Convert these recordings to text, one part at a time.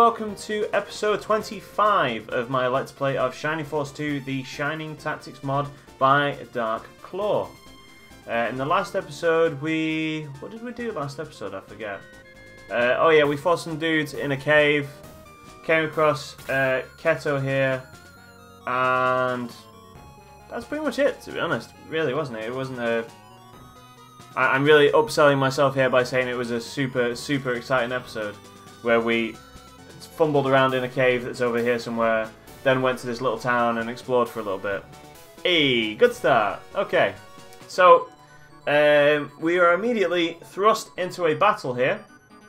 welcome to episode 25 of my Let's Play of Shining Force 2, the Shining Tactics mod by Dark Claw. In the last episode, what did we do last episode? I forget. Oh yeah, we fought some dudes in a cave, came across Keto here, and that's pretty much it, to be honest. Really, wasn't it? It wasn't a... I'm really upselling myself here by saying it was a super exciting episode, where we fumbled around in a cave that's over here somewhere, then went to this little town and explored for a little bit. Hey, good start. Okay, so we are immediately thrust into a battle here,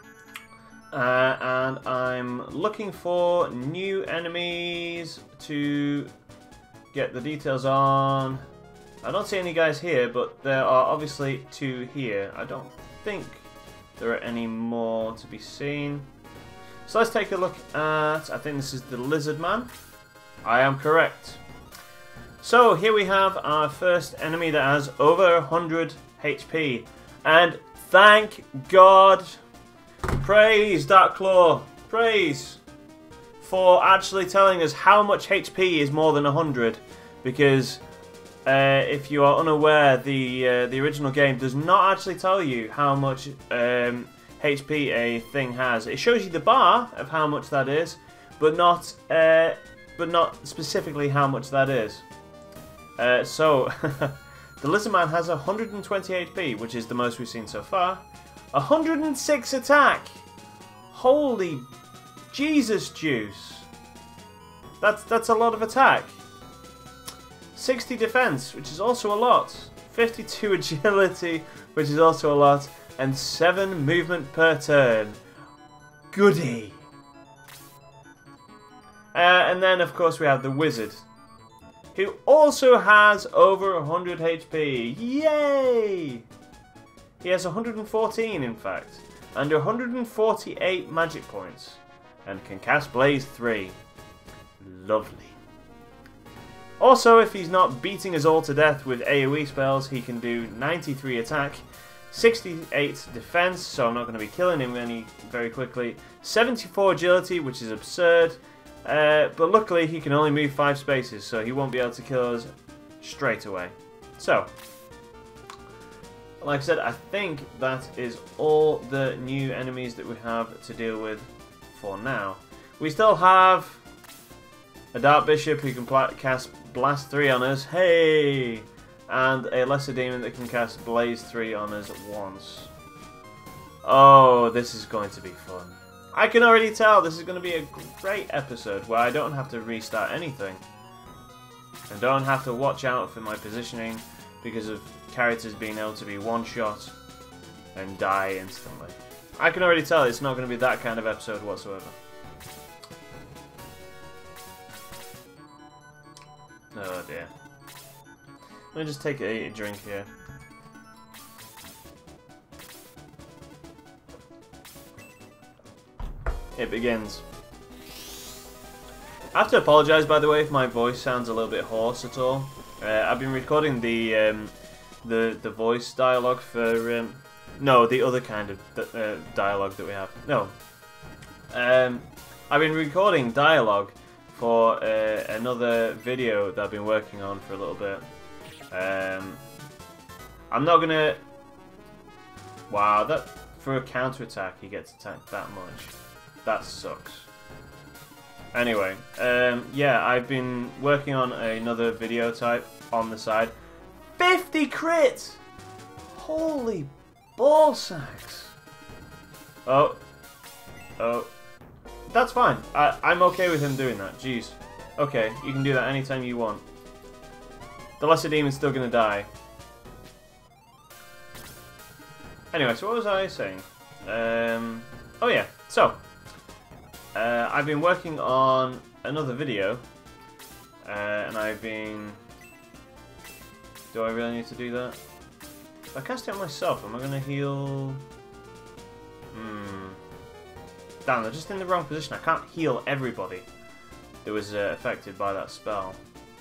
and I'm looking for new enemies to get the details on. I don't see any guys here, but there are obviously two here. I don't think there are any more to be seen. So let's take a look at, I think this is the Lizard Man. I am correct. So here we have our first enemy that has over 100 HP. And thank God, praise Dark Claw, praise for actually telling us how much HP is more than 100. Because if you are unaware, the original game does not actually tell you how much HP a thing has. It shows you the bar of how much that is, but not specifically how much that is. So the Lizard Man has 120 HP, which is the most we've seen so far. 106 attack. Holy Jesus juice! That's a lot of attack. 60 defense, which is also a lot. 52 agility, which is also a lot. And 7 movement per turn. Goody! And then, of course, we have the Wizard, who also has over 100 HP. Yay! He has 114, in fact, and 148 magic points, and can cast Blaze 3. Lovely. Also, if he's not beating us all to death with AoE spells, he can do 93 attack, 68 defense, so I'm not going to be killing him very quickly, 74 agility, which is absurd, but luckily he can only move 5 spaces, so he won't be able to kill us straight away. So, like I said, I think that is all the new enemies that we have to deal with for now. We still have a Dark Bishop who can cast Blast 3 on us, hey! And a Lesser Demon that can cast Blaze 3 on us at once. Oh, this is going to be fun. I can already tell this is going to be a great episode where I don't have to restart anything. And don't have to watch out for my positioning because of characters being able to be one-shot and die instantly. I can already tell it's not going to be that kind of episode whatsoever. Oh dear. Let me just take a drink here. It begins. I have to apologise, by the way, if my voice sounds a little bit hoarse at all. I've been recording the voice dialogue for no, the other kind of dialogue that we have. No, I've been recording dialogue for another video that I've been working on for a little bit. I'm not gonna... Wow, that for a counter-attack he gets attacked that much. That sucks. Anyway, yeah, I've been working on another video type on the side. 50 crits! Holy ball sacks! Oh. That's fine. I'm okay with him doing that. Jeez. Okay, you can do that anytime you want. The Lesser Demon's still going to die. Anyway, so what was I saying? Oh yeah, so I've been working on another video, and I've been... Do I really need to do that? If I cast it on myself, am I going to heal... Damn, they're just in the wrong position. I can't heal everybody that was affected by that spell.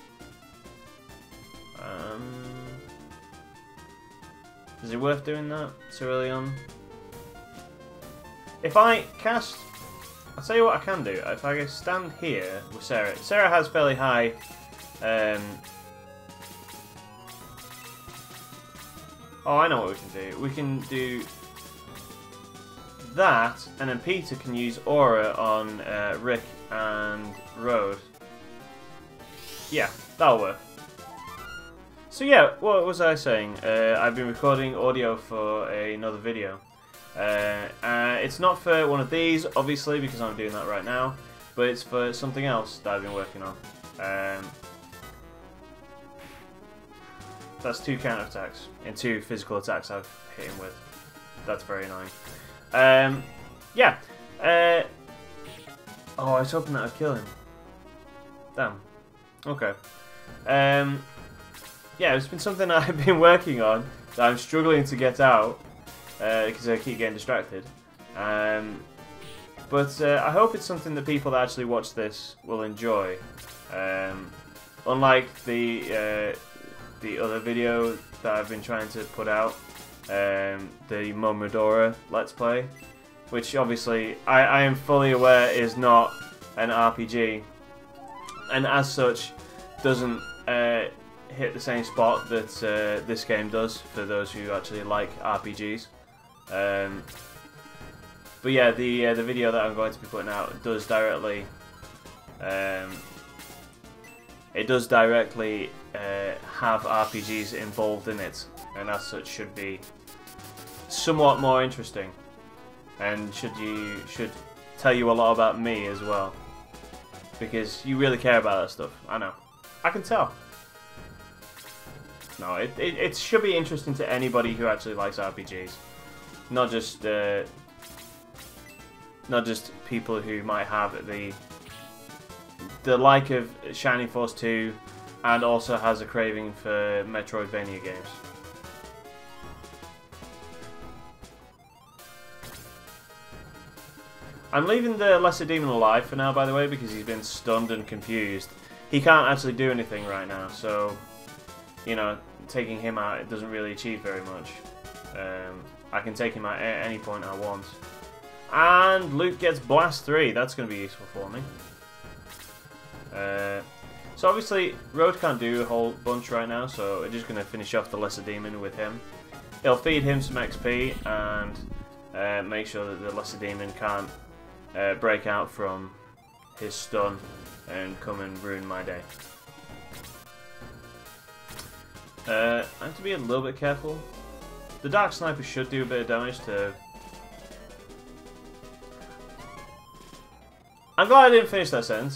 Is it worth doing that so early on? If I cast I'll tell you what I can do. If I stand here with Sarah. Sarah has fairly high... Oh, I know what we can do. We can do that, and then Peter can use Aura on Rick and Road. Yeah, that'll work. So yeah, what was I saying? I've been recording audio for another video. It's not for one of these, obviously, because I'm doing that right now, but it's for something else that I've been working on. That's 2 counterattacks and 2 physical attacks I've hit him with. That's very annoying. Yeah. Oh, I was hoping that I'd kill him. Damn. Okay. Yeah, it's been something I've been working on that I'm struggling to get out because I keep getting distracted. But I hope it's something that people that actually watch this will enjoy. Unlike the other video that I've been trying to put out, the Momodora Let's Play, which obviously I am fully aware is not an RPG, and as such doesn't hit the same spot that this game does for those who actually like RPGs. But yeah, the video that I'm going to be putting out does directly have RPGs involved in it, and as such should be somewhat more interesting, and should tell you a lot about me as well, because you really care about that stuff. I know, I can tell. No, it should be interesting to anybody who actually likes RPGs, not just people who might have the like of Shining Force 2 and also has a craving for Metroidvania games. I'm leaving the Lesser Demon alive for now, by the way, because he's been stunned and confused. He can't actually do anything right now, so, you know, taking him out, it doesn't really achieve very much. I can take him out at any point I want. And Luke gets Blast 3, that's going to be useful for me. So obviously, Road can't do a whole bunch right now, so we're just going to finish off the Lesser Demon with him. It'll feed him some XP and make sure that the Lesser Demon can't break out from his stun and come and ruin my day. I have to be a little bit careful. The Dark Sniper should do a bit of damage to... I'm glad I didn't finish that sentence.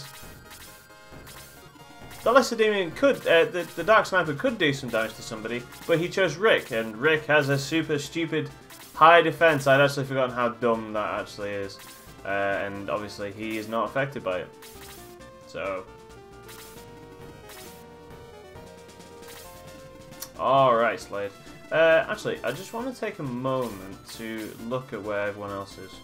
The Lesser Demon could, the Dark Sniper could do some damage to somebody, but he chose Rick, and Rick has a super stupid high defense. I'd actually forgotten how dumb that actually is. And obviously he is not affected by it. So... Alright, Slade. Actually, I just want to take a moment to look at where everyone else is.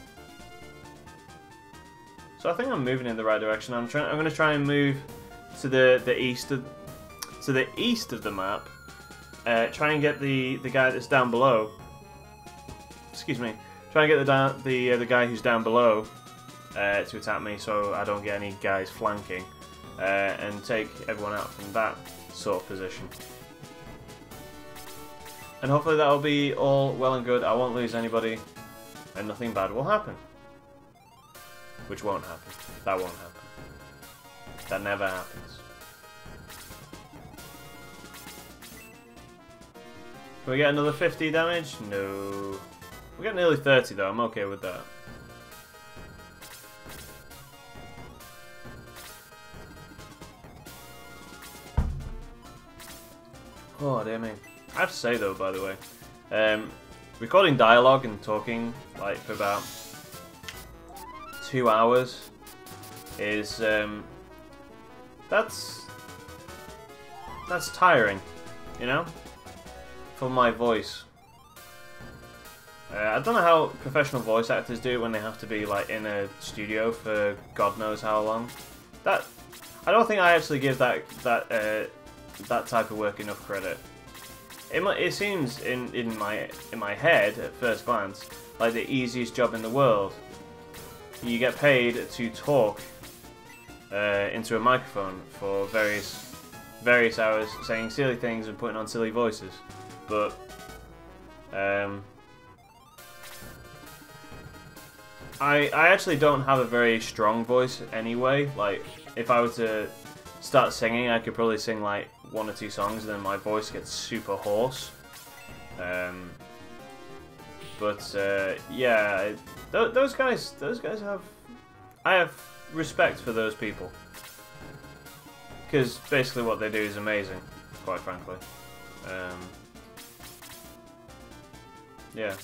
So I think I'm moving in the right direction. I'm going to try and move to the east of the map. Try and get the guy that's down below. Excuse me. Try and get the guy who's down below to attack me, so I don't get any guys flanking, and take everyone out from that sort of position. And hopefully that'll be all well and good. I won't lose anybody, and nothing bad will happen. Which won't happen. That won't happen. That never happens. Can we get another 50 damage? No. We get nearly 30 though, I'm okay with that. Oh dear me. I have to say though, by the way, recording dialogue and talking like for about 2 hours is that's tiring, you know, for my voice. I don't know how professional voice actors do it when they have to be like in a studio for God knows how long. I don't think I actually give that type of work enough credit. It seems in my head at first glance like the easiest job in the world, you get paid to talk into a microphone for various hours, saying silly things and putting on silly voices. But I actually don't have a very strong voice anyway. Like, if I were to start singing, I could probably sing like 1 or 2 songs, and then my voice gets super hoarse. Yeah, those guys have. I have respect for those people, because basically what they do is amazing, quite frankly. Yeah.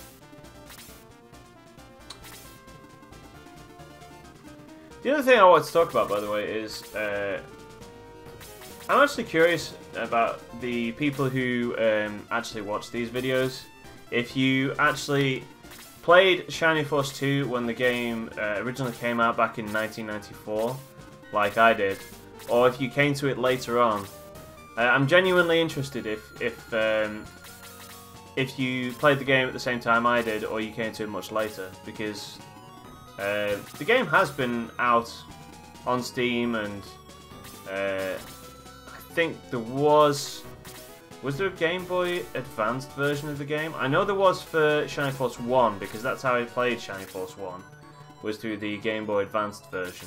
The other thing I want to talk about, by the way, is I'm actually curious about the people who actually watch these videos. If you actually played Shining Force 2 when the game originally came out back in 1994, like I did, or if you came to it later on, I'm genuinely interested if you played the game at the same time I did, or you came to it much later, because the game has been out on Steam, and I think there was there a Game Boy Advanced version of the game? I know there was for Shining Force 1, because that's how I played Shining Force 1, was through the Game Boy Advanced version.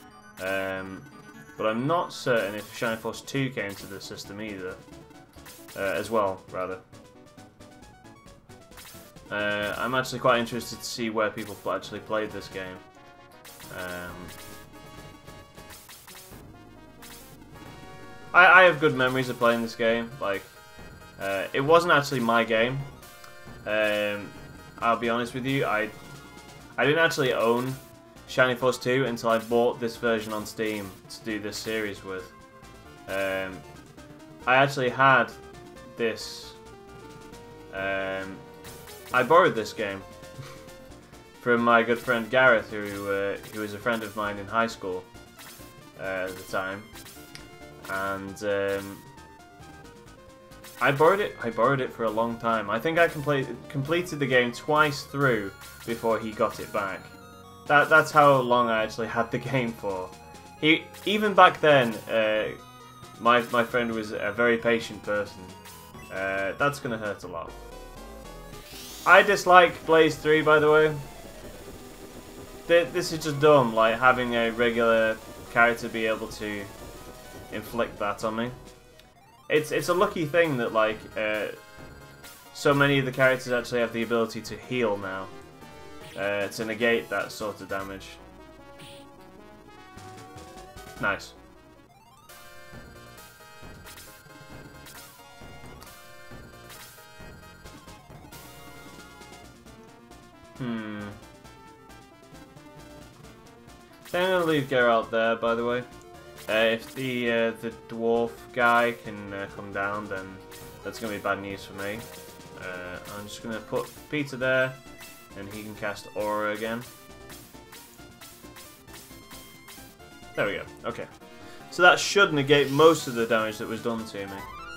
But I'm not certain if Shining Force 2 came to the system either, as well, rather. I'm actually quite interested to see where people actually played this game. I have good memories of playing this game. Like, it wasn't actually my game. I'll be honest with you. I didn't actually own Shining Force 2 until I bought this version on Steam to do this series with. I actually had this. I borrowed this game from my good friend Gareth, who was a friend of mine in high school at the time, and I borrowed it for a long time. I think I completed the game twice through before he got it back. That's how long I actually had the game for. Even back then, my friend was a very patient person. That's gonna hurt a lot. I dislike Blaze 3, by the way. This is just dumb, like having a regular character be able to inflict that on me. It's a lucky thing that like so many of the characters actually have the ability to heal now, to negate that sort of damage. Nice. So I'm gonna leave Geralt there, by the way. If the dwarf guy can come down, then that's gonna be bad news for me. I'm just gonna put Peter there, and he can cast Aura again. There we go. Okay, so that should negate most of the damage that was done to me.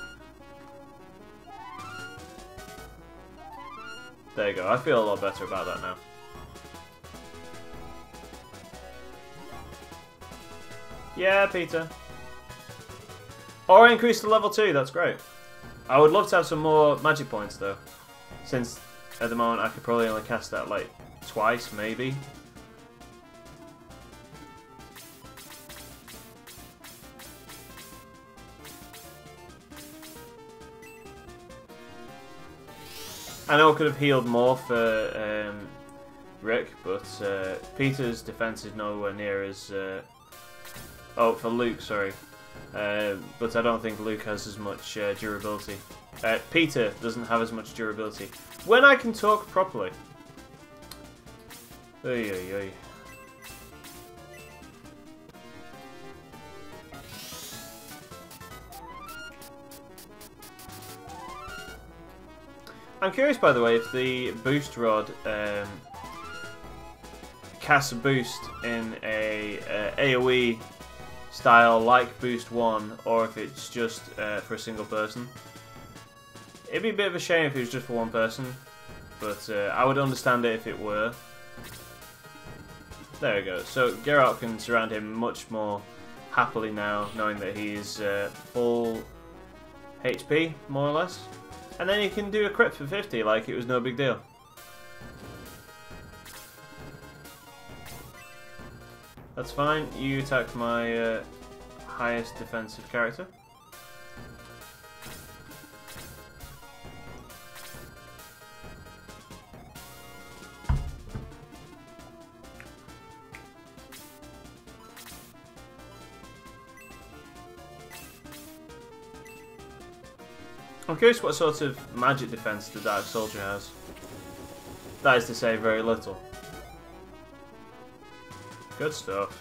There you go. I feel a lot better about that now. Yeah, Peter. Or increase to level 2, that's great. I would love to have some more magic points though, since at the moment I could probably only cast that like twice, maybe. I know I could have healed more for Rick, but Peter's defense is nowhere near as... oh, for Luke, sorry. But I don't think Luke has as much durability. Peter doesn't have as much durability. When I can talk properly. Oy, oy, oy. I'm curious, by the way, if the boost rod casts a boost in a AoE style like Boost 1, or if it's just for a single person. It'd be a bit of a shame if it was just for one person, but I would understand it if it were. There we go. So Geralt can surround him much more happily now, knowing that he's full HP, more or less. And then he can do a crit for 50 like it was no big deal. That's fine. You attack my highest defensive character. I'm curious what sort of magic defense the Dark Soldier has. That is to say, very little. Good stuff.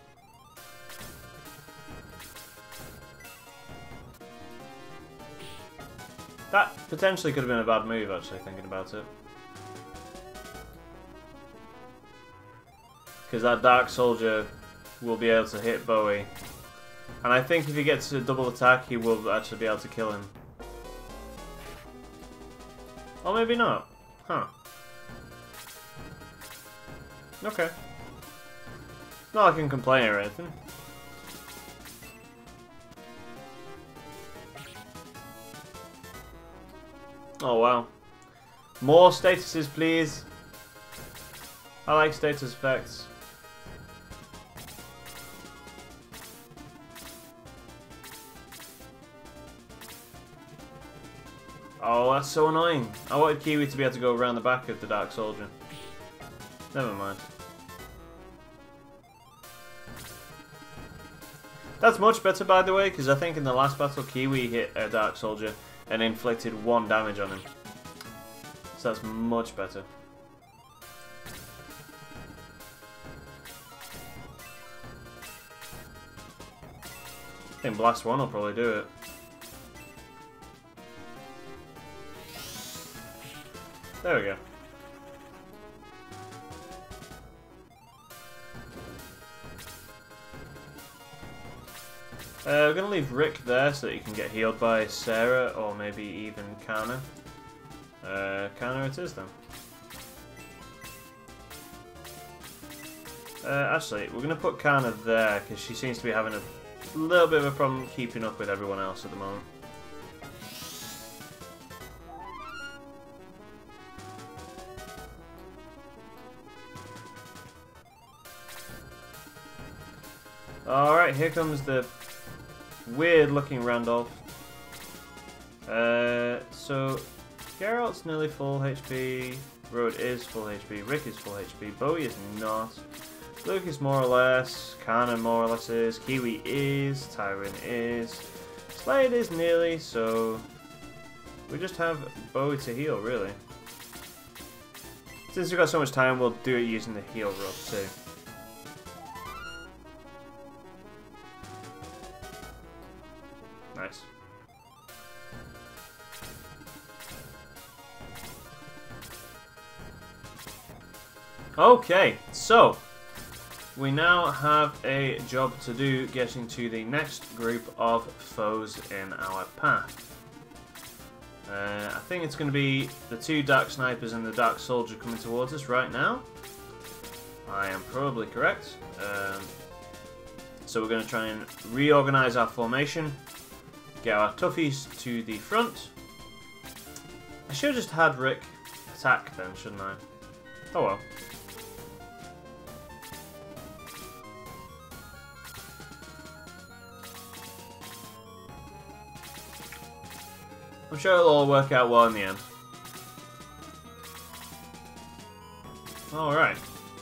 That potentially could have been a bad move, actually, thinking about it. Because that Dark Soldier will be able to hit Bowie. And I think if he gets a double attack, he will actually be able to kill him. Or maybe not. Huh. Okay. Not like I can complain or anything. Oh wow. More statuses, please. I like status effects. Oh, that's so annoying. I wanted Kiwi to be able to go around the back of the Dark Soldier. Never mind. That's much better, by the way, because I think in the last battle Kiwi hit a Dark Soldier and inflicted 1 damage on him. So that's much better. I think Blast 1 will probably do it. There we go. We're going to leave Rick there so that he can get healed by Sarah or maybe even Kana. Kana it is then. Actually, we're going to put Kana there because she seems to be having a little bit of a problem keeping up with everyone else at the moment. Alright, here comes the weird looking Randolph. So Geralt's nearly full HP, Road is full HP, Rick is full HP, Bowie is not, Luke is more or less, Kana more or less is, Kiwi is, Tywin is, Slade is nearly, so we just have Bowie to heal really. Since we've got so much time, we'll do it using the heal rub too. Nice. Okay, so we now have a job to do getting to the next group of foes in our path. I think it's going to be the 2 Dark Snipers and the Dark Soldier coming towards us right now. I am probably correct. So we're going to try and reorganize our formation. Get our toughies to the front. I should have just had Rick attack then, shouldn't I? Oh well. I'm sure it'll all work out well in the end. Alright.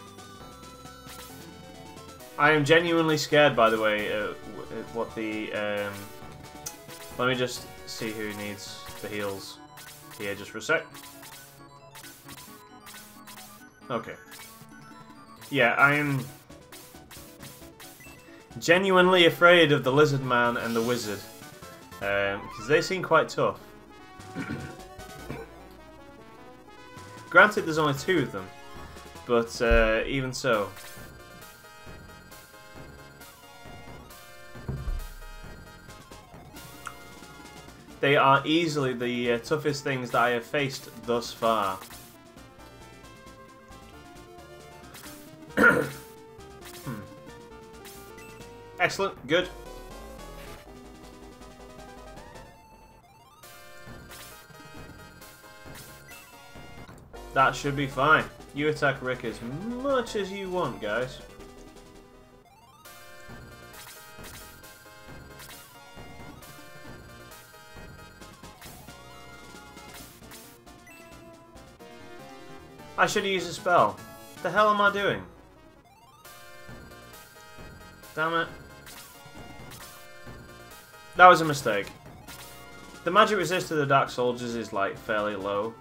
I am genuinely scared, by the way, what the... let me just see who needs the heals here just for a sec. Okay. Yeah, I am genuinely afraid of the Lizard Man and the Wizard. Because they seem quite tough. Granted, there's only 2 of them, but even so. They are easily the toughest things that I have faced thus far. Excellent. Good. That should be fine. You attack Rick as much as you want, guys. I should have used a spell. What the hell am I doing? Damn it. That was a mistake. The magic resist to the Dark Soldiers is like fairly low.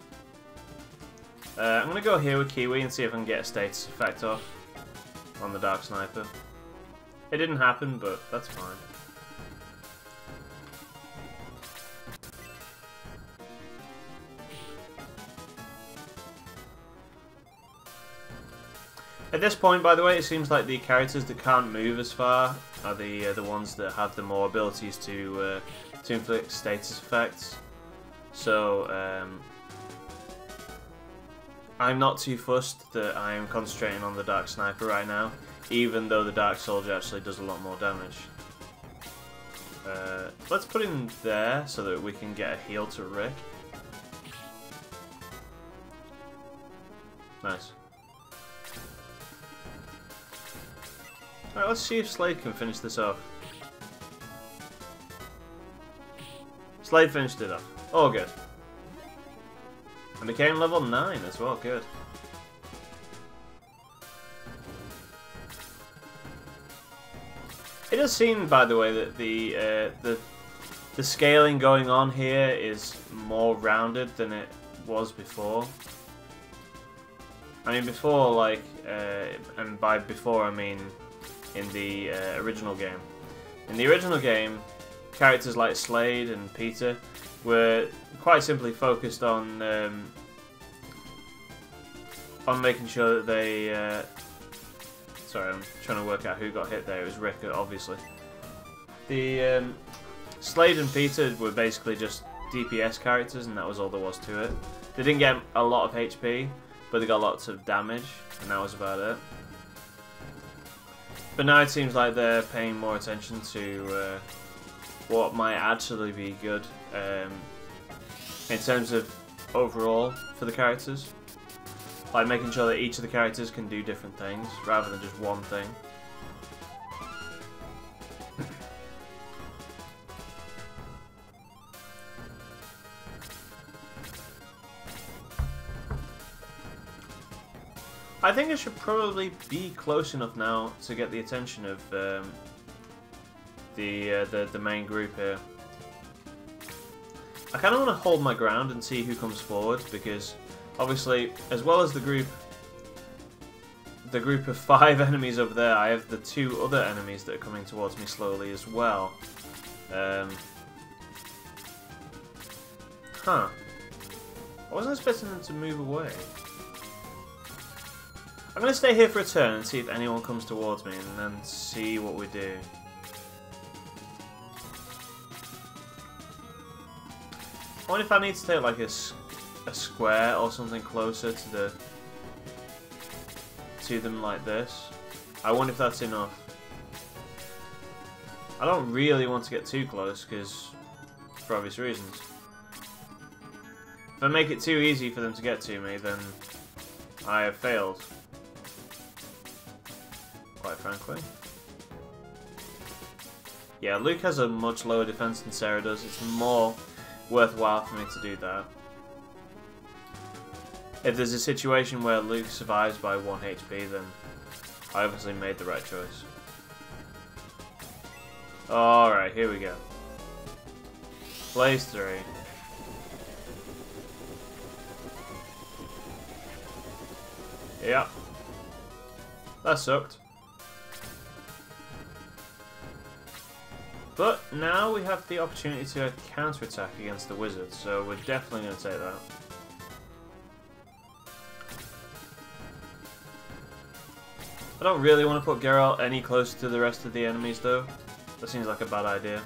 I'm going to go here with Kiwi and see if I can get a status effect off on the Dark Sniper. It didn't happen, but that's fine. At this point, by the way, it seems like the characters that can't move as far are the ones that have the more abilities to inflict status effects. So, I'm not too fussed that I am concentrating on the Dark Sniper right now, even though the Dark Soldier actually does a lot more damage. Let's put him there so that we can get a heal to Rick. Nice. Alright, let's see if Slade can finish this off. Slade finished it off. Oh, good. And became level 9 as well, good. It does seem, by the way, that the scaling going on here is more rounded than it was before. I mean, before, like, and by before I mean in the original game. In the original game, characters like Slade and Peter were quite simply focused on making sure that they. Sorry, I'm trying to work out who got hit there. It was Rick, obviously. The Slade and Peter were basically just DPS characters, and that was all there was to it. They didn't get a lot of HP, but they got lots of damage, and that was about it. But now it seems like they're paying more attention to what might actually be good in terms of overall for the characters. Like making sure that each of the characters can do different things rather than just one thing. I think I should probably be close enough now to get the attention of the main group here. I kind of want to hold my ground and see who comes forward, because obviously, as well as the group of 5 enemies over there, I have the 2 other enemies that are coming towards me slowly as well. Huh. I wasn't expecting them to move away. I'm going to stay here for a turn and see if anyone comes towards me, and then see what we do. I wonder if I need to take like a square or something closer to them like this. I wonder if that's enough. I don't really want to get too close, because for obvious reasons. If I make it too easy for them to get to me, then I have failed. Quite frankly. Yeah, Luke has a much lower defense than Sarah does. It's more worthwhile for me to do that. If there's a situation where Luke survives by 1 HP, then I obviously made the right choice. Alright, here we go. Blaze 3. Yeah. That sucked. But now we have the opportunity to counter-attack against the wizard, so we're definitely going to take that. I don't really want to put Geralt any closer to the rest of the enemies though. That seems like a bad idea.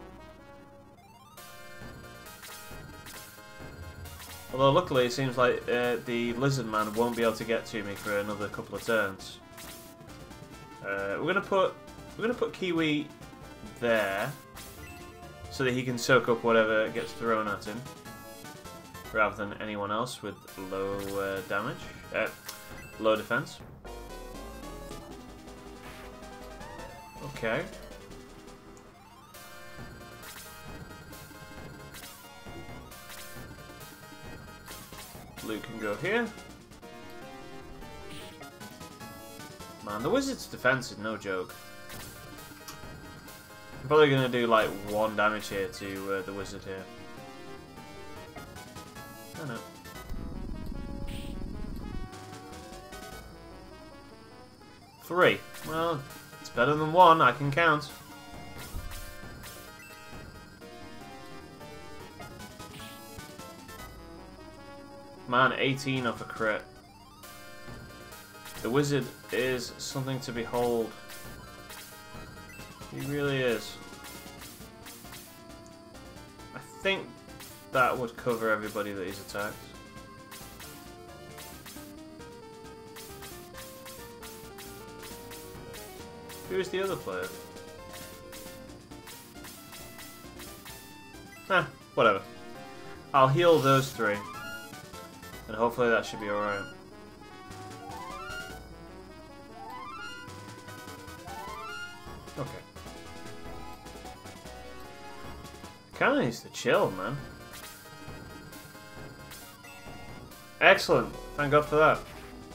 Although luckily it seems like the Lizard Man won't be able to get to me for another couple of turns. We're going to put We're going to put Kiwi there, so that he can soak up whatever gets thrown at him, rather than anyone else with low damage, low defense. Okay. Luke can go here. Man, the wizard's defense is no joke. I'm probably going to do like 1 damage here to the wizard here. I know. Three. Well, it's better than 1, I can count. Man, 18 off a crit. The wizard is something to behold. He really is. I think that would cover everybody that he's attacked. Who is the other player? Whatever. I'll heal those 3. And hopefully that should be alright. Okay. Kinda needs to chill, man. Excellent. Thank God for that.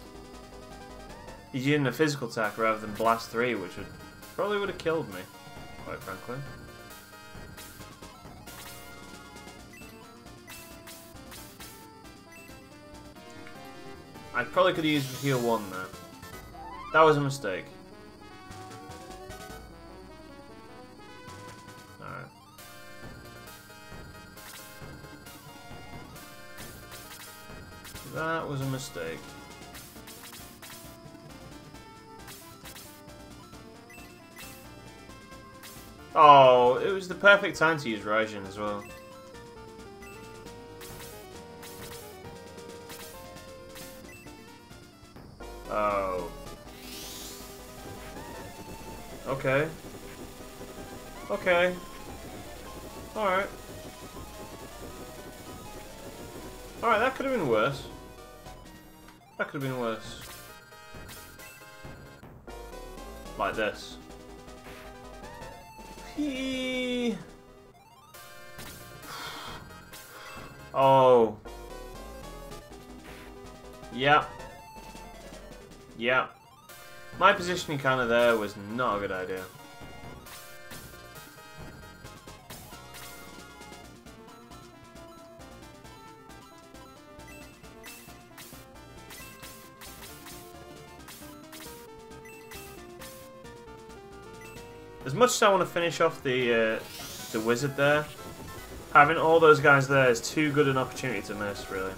He's using a physical attack rather than blast 3, which probably would have killed me, quite frankly. I probably could have used heal 1 there. That was a mistake. Alright. That was a mistake. Oh, it was the perfect time to use Raijin as well. Oh. Okay. Okay. Alright. Alright, that could have been worse. That could have been worse. Like this. Oh. Yeah. Yeah. My positioning kind of there was not a good idea. As much as I want to finish off the wizard there, having all those guys there is too good an opportunity to miss, really.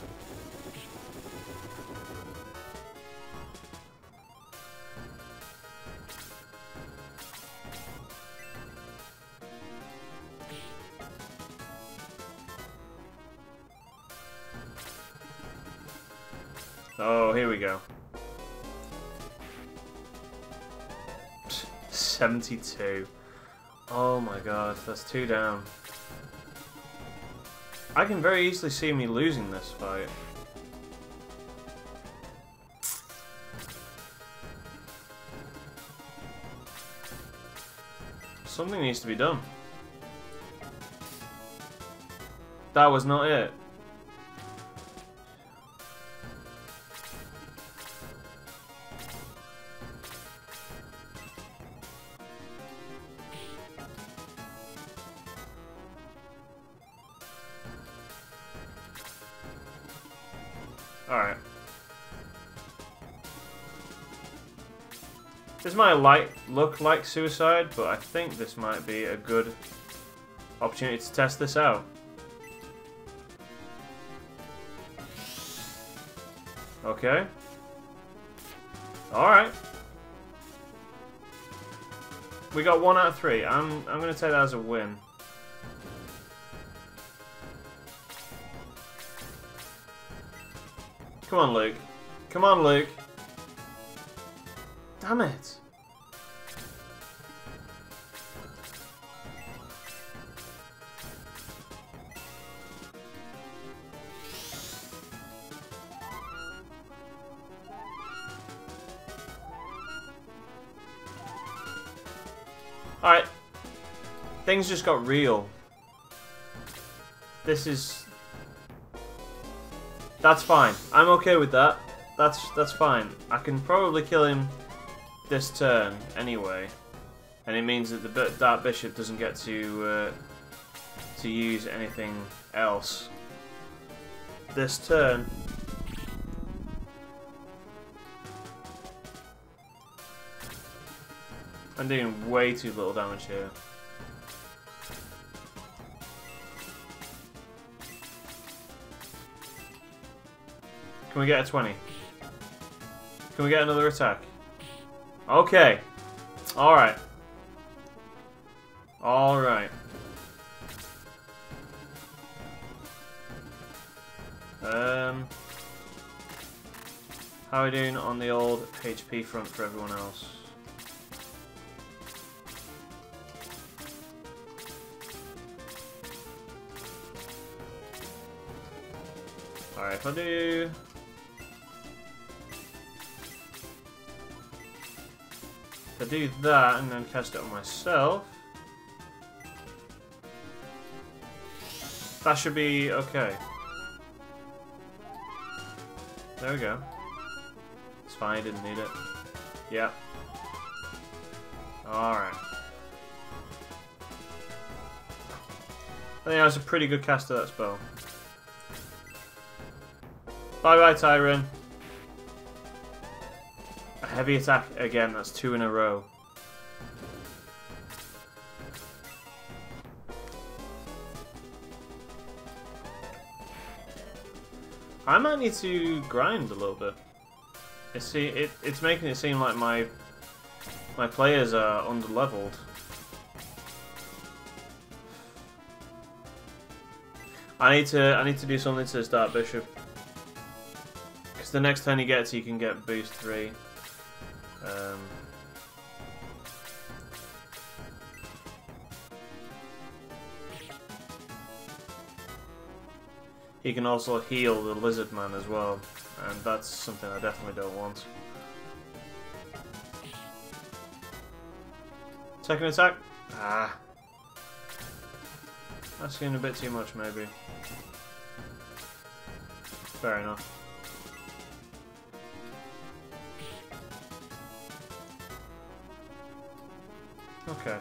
Oh, here we go. 72. Oh my god, that's 2 down. I can very easily see me losing this fight. Something needs to be done. That was not it. Alright. This might look like suicide, but I think this might be a good opportunity to test this out. Okay. Alright. We got 1 out of 3. I'm gonna take that as a win. Come on, Luke. Come on, Luke. Damn it. Alright. Things just got real. This is... That's fine. I'm okay with that. That's fine. I can probably kill him this turn anyway. And it means that the Dark Bishop doesn't get to use anything else this turn. I'm doing way too little damage here. Can we get a 20? Can we get another attack? Okay. Alright. Alright. How are we doing on the old HP front for everyone else? Alright, if I do that and then cast it on myself, that should be okay. There we go. It's fine, I didn't need it. Yeah. Alright. I think that was a pretty good cast of that spell. Bye bye, Tyron. A heavy attack again, that's 2 in a row. I might need to grind a little bit. It's making it seem like my players are underleveled. I need to do something to this Dark Bishop. Because the next turn he gets, he can get boost 3. He can also heal the Lizard Man as well, and that's something I definitely don't want. Second attack? Ah. That's getting a bit too much, maybe. Fair enough. Okay.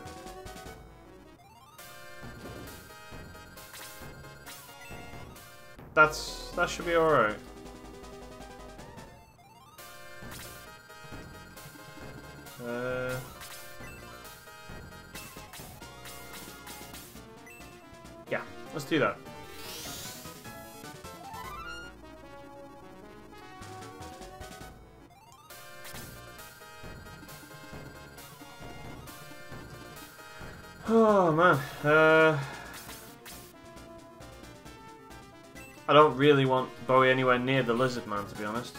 That should be alright. Yeah, let's do that. Oh man, I don't really want Bowie anywhere near the Lizard Man, to be honest.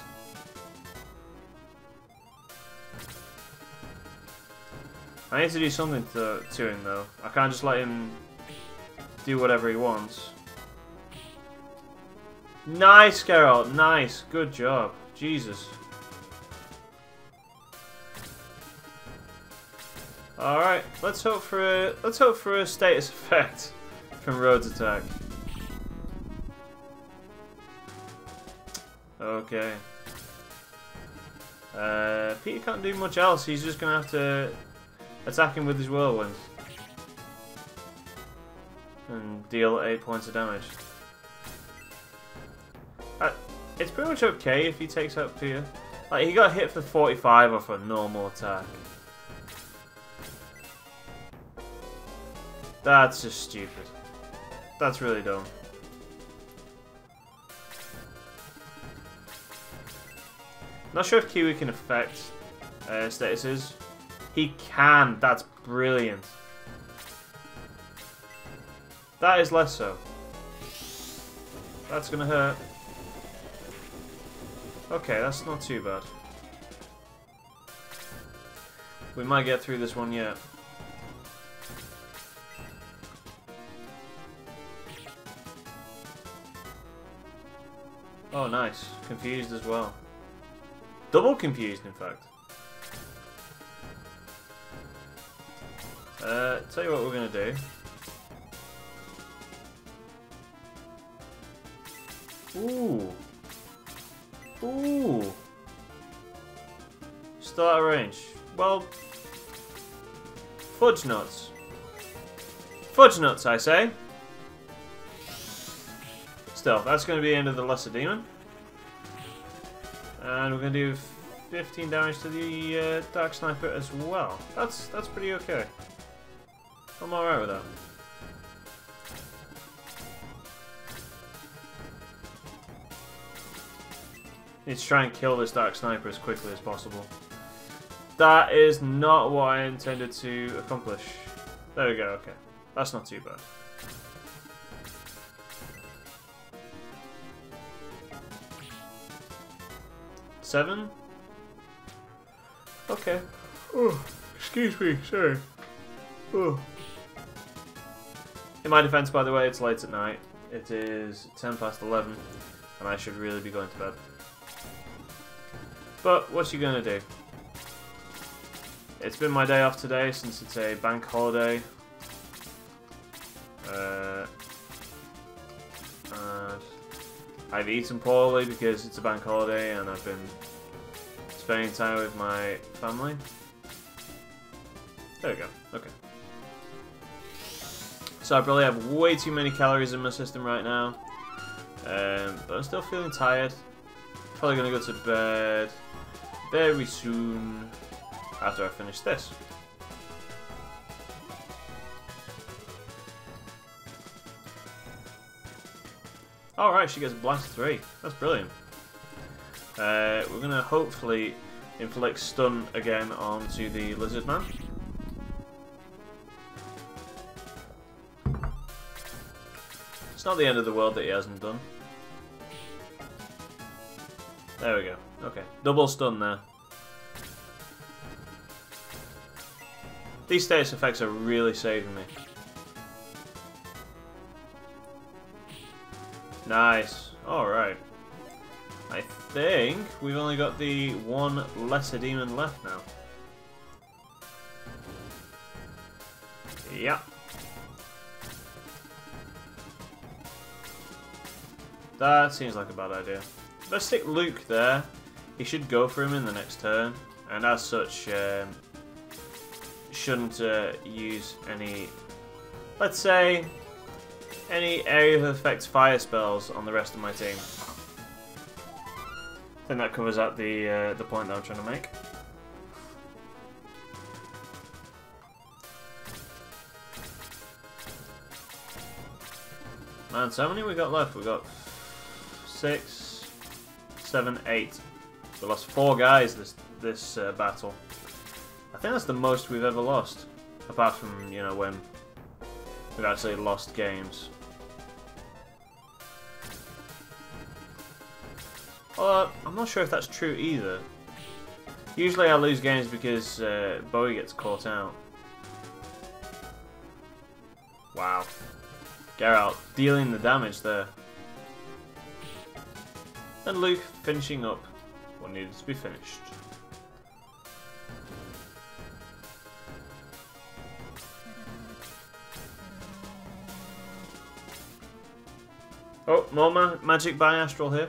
I need to do something to him though. I can't just let him do whatever he wants. Nice, Geralt. Nice. Good job. Jesus. Alright, let's hope for a status effect from Rhodes' attack. Okay. Peter can't do much else, he's just gonna have to attack him with his whirlwind. And deal 8 points of damage. It's pretty much okay if he takes out Peter. Like, he got hit for 45 off a normal attack. That's just stupid. That's really dumb. Not sure if Kiwi can affect statuses. He can. That's brilliant. That is less so. That's gonna hurt. Okay, that's not too bad. We might get through this one yet. Oh, nice. Confused as well. Double confused, in fact. Tell you what we're gonna do. Ooh. Ooh. Still out of range. Well, fudge nuts. Fudge nuts, I say. Still, that's going to be the end of the Lesser Demon. And we're going to do 15 damage to the Dark Sniper as well. That's pretty okay. I'm alright with that. Need to try and kill this Dark Sniper as quickly as possible. That is not what I intended to accomplish. There we go, okay. That's not too bad. Seven? Okay. Oh, excuse me, sorry. Oh. In my defense, by the way, it's late at night. It is 10 past 11, and I should really be going to bed. But what's you gonna do? It's been my day off today since it's a bank holiday. And I've eaten poorly because it's a bank holiday and I've been spending time with my family. There we go, okay. So I probably have way too many calories in my system right now. But I'm still feeling tired. Probably gonna go to bed very soon after I finish this. Alright, she gets blast 3. That's brilliant. We're gonna hopefully inflict stun again onto the lizard man. It's not the end of the world that he hasn't done. There we go. Okay. Double stun there. These status effects are really saving me. Nice. Alright. I think we've only got the one lesser demon left now. Yeah. That seems like a bad idea. Let's stick Luke there. He should go for him in the next turn. And as such, shouldn't use any, let's say, any area of effect fire spells on the rest of my team. I think that covers out the point that I'm trying to make. Man, so how many we got left? We got 6, 7, 8. We lost 4 guys this battle. I think that's the most we've ever lost, apart from, you know, when we've actually lost games. I'm not sure if that's true either. Usually I lose games because Bowie gets caught out. Wow. Geralt dealing the damage there. And Luke finishing up what needed to be finished. Oh, more magic by Astral here.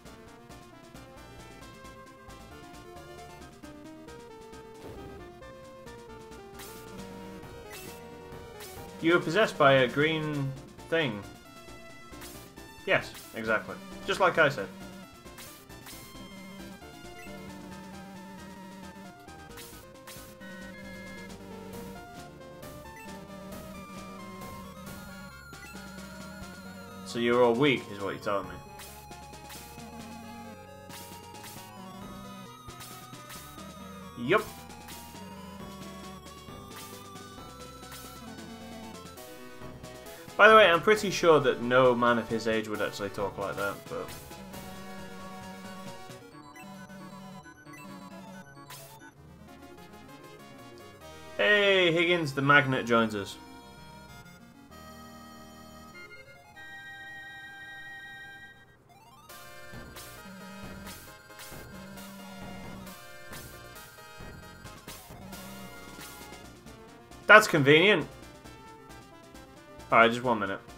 You were possessed by a green thing. Yes, exactly. Just like I said. So you're all weak, is what you're telling me. Yup. By the way, I'm pretty sure that no man of his age would actually talk like that, but... Hey, Higgins the Magnet joins us. That's convenient. Alright, just 1 minute.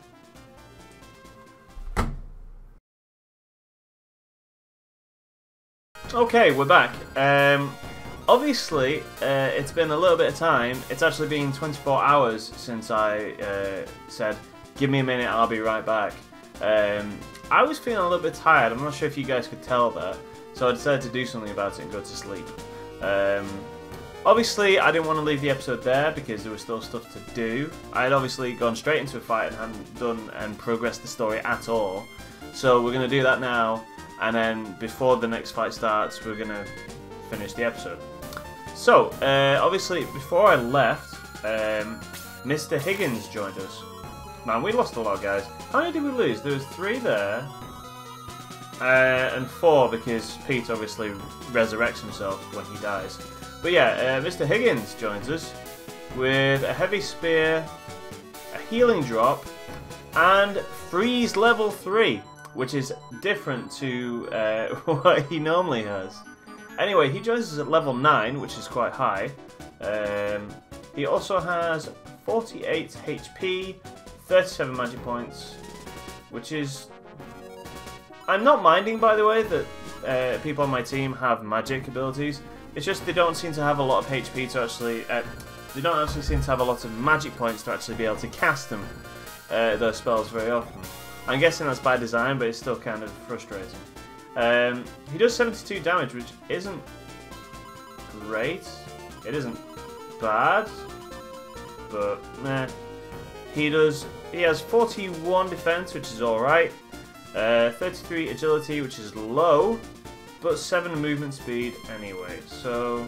Okay, we're back. Obviously, it's been a little bit of time. It's actually been 24 hours since I said, give me a minute, I'll be right back. I was feeling a little bit tired. I'm not sure if you guys could tell that. So I decided to do something about it and go to sleep. Obviously, I didn't want to leave the episode there because there was still stuff to do. I had obviously gone straight into a fight and hadn't done and progressed the story at all. So we're going to do that now. And then before the next fight starts, we're going to finish the episode. So, obviously, before I left, Mr. Higgins joined us. Man, we lost a lot, guys. How many did we lose? There was 3 there. And 4 because Pete obviously resurrects himself when he dies. But yeah, Mr. Higgins joins us with a heavy spear, a healing drop, and freeze level 3. Which is different to what he normally has. Anyway, he joins us at level 9, which is quite high. He also has 48 HP, 37 magic points, which is... I'm not minding, by the way, that people on my team have magic abilities. It's just they don't seem to have a lot of HP to actually... they don't actually seem to have a lot of magic points to actually be able to cast them, those spells very often. I'm guessing that's by design, but it's still kind of frustrating. He does 72 damage, which isn't great. It isn't bad, but meh. He has 41 defense, which is alright. 33 agility, which is low, but 7 movement speed anyway. So,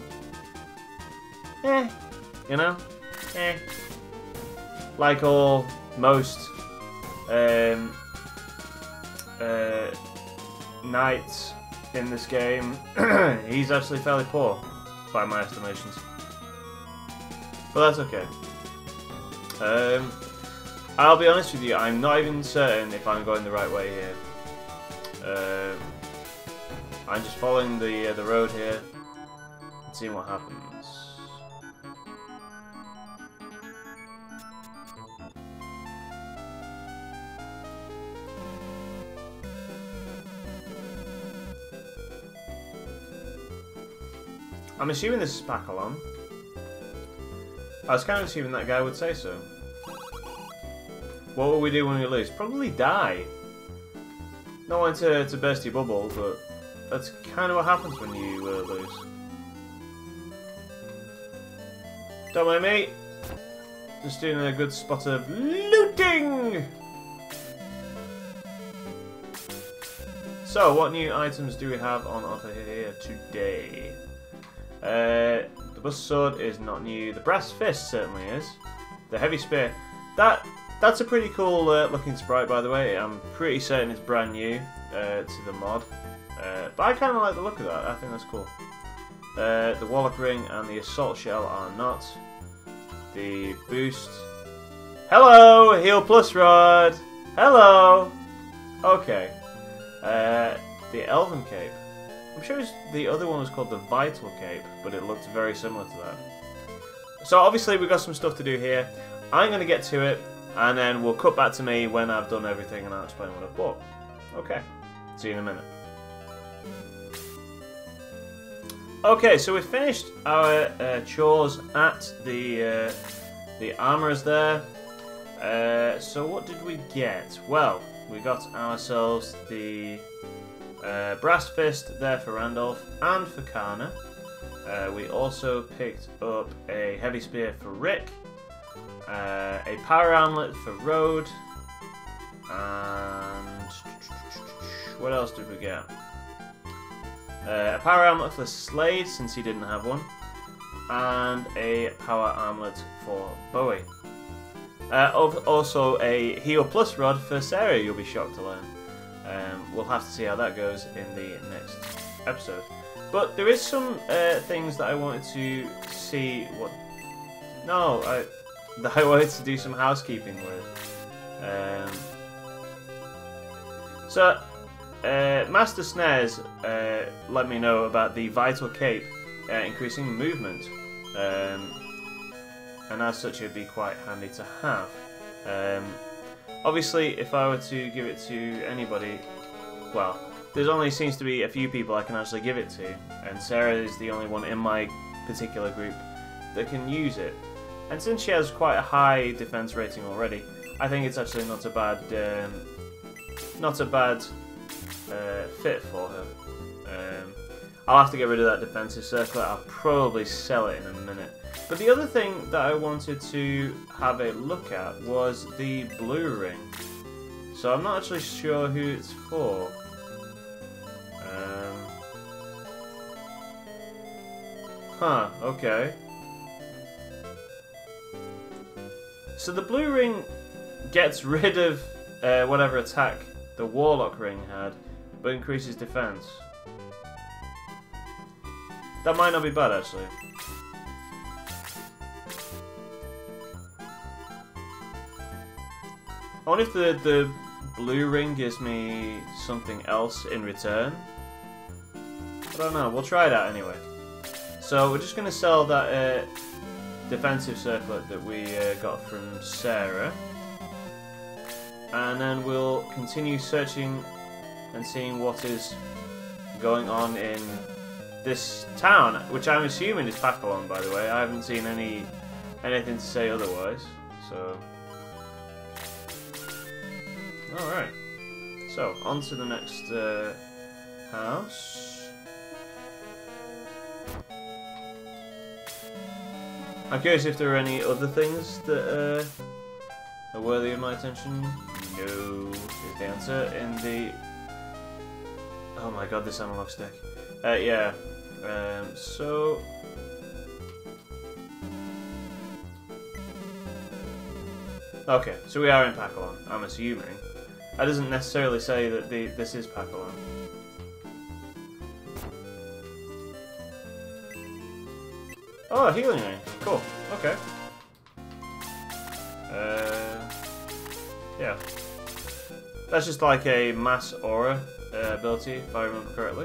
you know, like most knights in this game, he's actually fairly poor by my estimations, but that's okay. I'll be honest with you, I'm not even certain if I'm going the right way here. I'm just following the road here and seeing what happens. I'm assuming this is Pakalon. I was kind of assuming that guy would say so. What will we do when we lose? Probably die. Not wanting to burst your bubble, but that's kind of what happens when you lose. Don't mind me. Just doing a good spot of looting! So, what new items do we have on offer here today? The bust sword is not new. The brass fist certainly is. The heavy spear. That's a pretty cool looking sprite, by the way. I'm pretty certain it's brand new to the mod. But I kind of like the look of that. I think that's cool. The Warlock ring and the assault shell are not. The boost. Hello, heal plus rod. Hello. Okay. The elven cape. I'm sure the other one was called the Vital Cape, but it looked very similar to that. So obviously we've got some stuff to do here. I'm going to get to it, and then we'll cut back to me when I've done everything and I'll explain what I've bought. Okay, see you in a minute. Okay, so we've finished our chores at the armourers there. So what did we get? Well, we got ourselves the brass fist there for Randolph and for Kana. We also picked up a heavy spear for Rick, a power armlet for Rode, and what else did we get? A power armlet for Slade, since he didn't have one, and a power armlet for Bowie. Also a heal plus rod for Sarah, you'll be shocked to learn. We'll have to see how that goes in the next episode. But there is some things that I wanted to see what... No, that I wanted to do some housekeeping with. So, Master Snares let me know about the Vital Cape increasing movement. and as such it'd be quite handy to have. Obviously, if I were to give it to anybody, well, there's only seems to be a few people I can actually give it to, and Sarah is the only one in my particular group that can use it. And since she has quite a high defense rating already, I think it's actually not a bad fit for her. I'll have to get rid of that defensive circlet. I'll probably sell it in a minute. But the other thing that I wanted to have a look at was the blue ring. So I'm not actually sure who it's for. Okay. So the blue ring gets rid of whatever attack the Warlock ring had, but increases defense. That might not be bad, actually. I wonder if the blue ring gives me something else in return. I don't know. We'll try that anyway. So we're just going to sell that defensive circlet that we got from Sarah. And then we'll continue searching and seeing what is going on in this town, which I'm assuming is Pakalon, by the way. I haven't seen anything to say otherwise, so... Alright. So, on to the next house. I'm curious if there are any other things that are worthy of my attention. No, is the answer in the... Oh my god, this analog stick. Yeah. So... Okay, so we are in Pakalon, I'm assuming. That doesn't necessarily say that this is Pakalon. Oh, a healing ring. Cool. Okay. Yeah. That's just like a mass aura ability, if I remember correctly.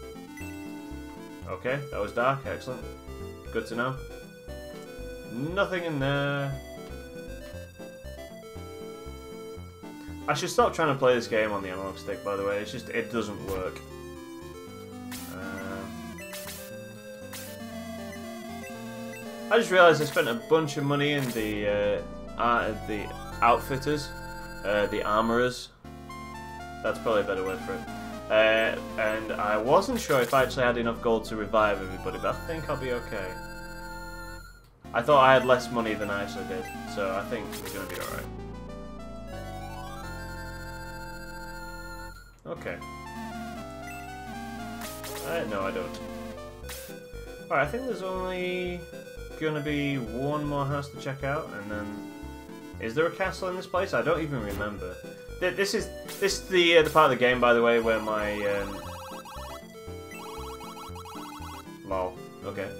Okay, that was dark. Excellent. Good to know. Nothing in there. I should stop trying to play this game on the analog stick, by the way. It's just, it doesn't work. I just realised I spent a bunch of money in the outfitters, the armourers. That's probably a better word for it. And I wasn't sure if I actually had enough gold to revive everybody, but I think I'll be okay. I thought I had less money than I actually did, so I think we're going to be alright. Okay. No, I don't. Alright, I think there's only gonna be one more house to check out, and then... Is there a castle in this place? I don't even remember. This is the part of the game, by the way, where my... Lol. Okay.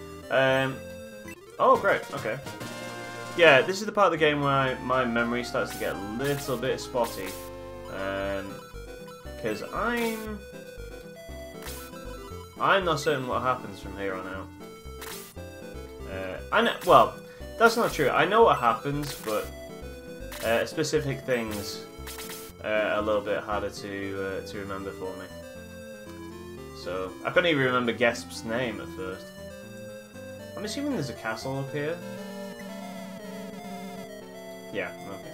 Oh, great. Okay. Yeah, this is the part of the game where my memory starts to get a little bit spotty. Because I'm not certain what happens from here on out. I know, well, that's not true. I know what happens, but specific things are a little bit harder to remember for me. So I couldn't even remember Gesp's name at first. I'm assuming there's a castle up here. Yeah. Okay.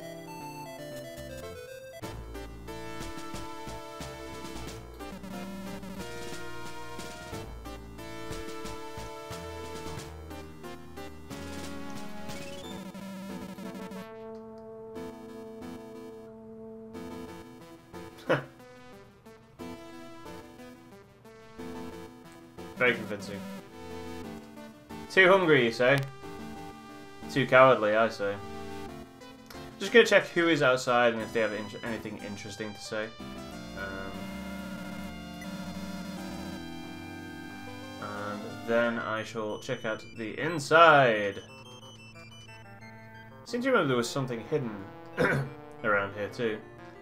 Very convincing. Too hungry, you say? Too cowardly, I say. Just gonna check who is outside and if they have anything interesting to say. And then I shall check out the inside. I seem to remember there was something hidden around here too.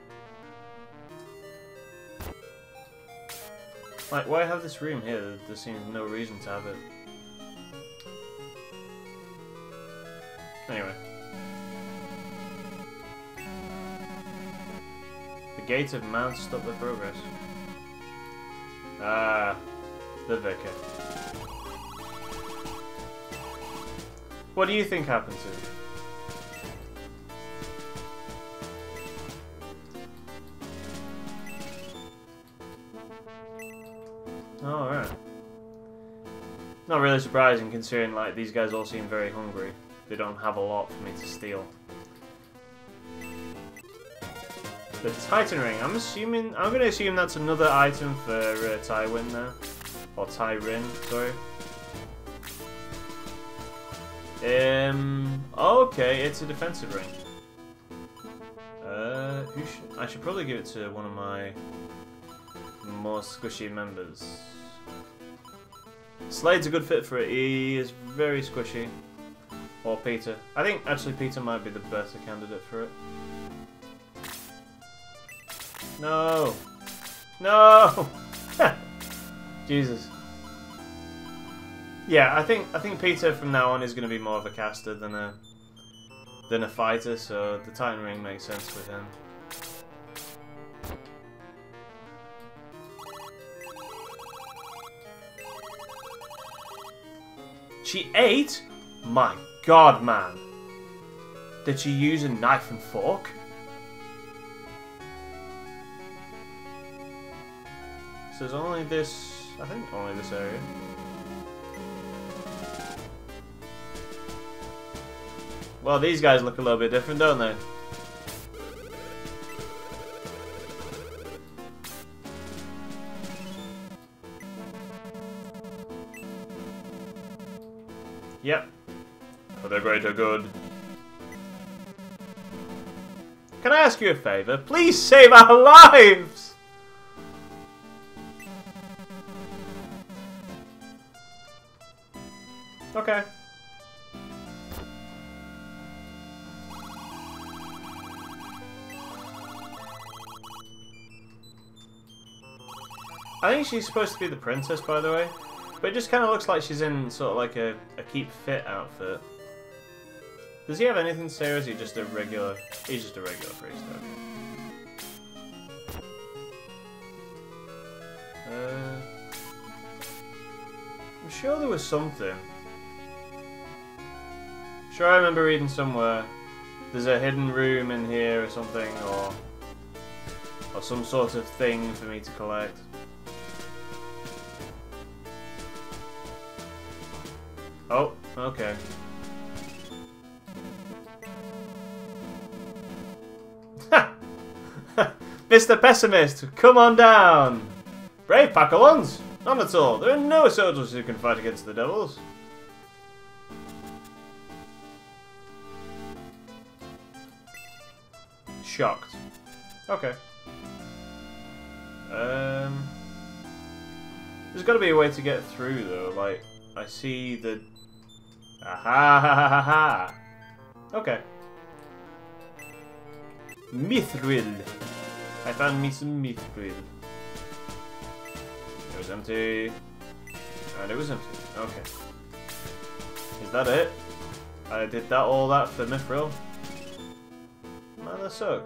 Like, why have this room here? There seems no reason to have it. Anyway. The gate of Mount stop the progress. Ah, the vicar. What do you think happened to him? Alright. Not really surprising considering like these guys all seem very hungry. They don't have a lot for me to steal. The Titan Ring. I'm gonna assume that's another item for Tywin now. Or Tyrin, sorry. Okay, it's a defensive ring. I should probably give it to one of my more squishy members. Slade's a good fit for it. He is very squishy. Or Peter. I think actually Peter might be the better candidate for it. No! No! Jesus. Yeah, I think Peter from now on is going to be more of a caster than a fighter, so the Titan Ring makes sense with him. She ate? My god, man. Did she use a knife and fork? So there's only this... I think only this area. Well, these guys look a little bit different, don't they? Yep. For the greater good. Can I ask you a favour? Please save our lives! Okay. I think she's supposed to be the princess, by the way. But it just kind of looks like she's in sort of like a keep fit outfit. Does he have anything to say, or is he just a regular... He's just a regular priest, okay. I'm sure there was something. Sure, I remember reading somewhere there's a hidden room in here or something, or some sort of thing for me to collect. Oh, okay. Mr. Pessimist, come on down! Brave Packalons! None at all. There are no soldiers who can fight against the devils. Shocked. Okay. There's got to be a way to get through, though. Like, I see the... Aha ha ha ha ha! Okay. Mithril. I found me some Mithril. It was empty. And it was empty. Okay. Is that it? I did all that for Mithril? Man, that sucks.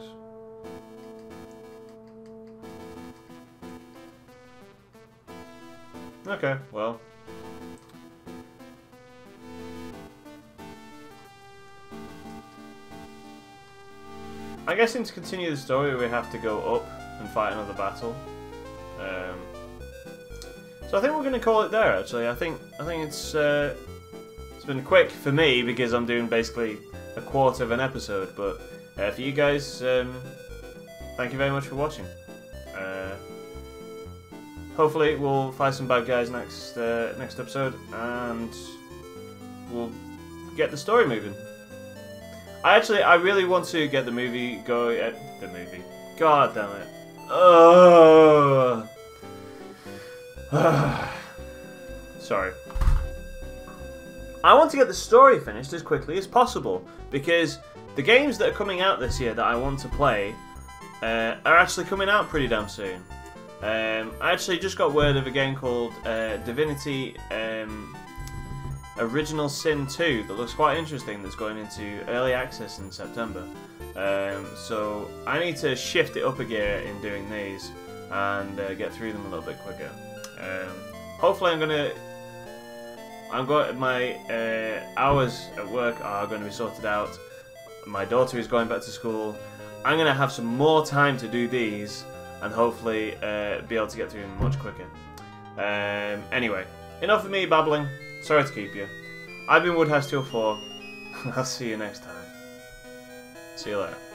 Okay, well. I'm guessing to continue the story we have to go up and fight another battle. So I think we're going to call it there. Actually, I think it's been quick for me because I'm doing basically a quarter of an episode. But for you guys, thank you very much for watching. Hopefully we'll fight some bad guys next episode, and we'll get the story moving. I really want to get the movie going. The movie. God damn it. Sorry. I want to get the story finished as quickly as possible, because the games that are coming out this year that I want to play are actually coming out pretty damn soon. I actually just got word of a game called Divinity Original Sin 2 that looks quite interesting that's going into early access in September. So I need to shift it up a gear in doing these and get through them a little bit quicker. Hopefully my hours at work are going to be sorted out. My daughter is going back to school. I'm going to have some more time to do these and hopefully be able to get through them much quicker. Anyway, enough of me babbling. Sorry to keep you. I've been Woodhouse204. I'll see you next time. See you later.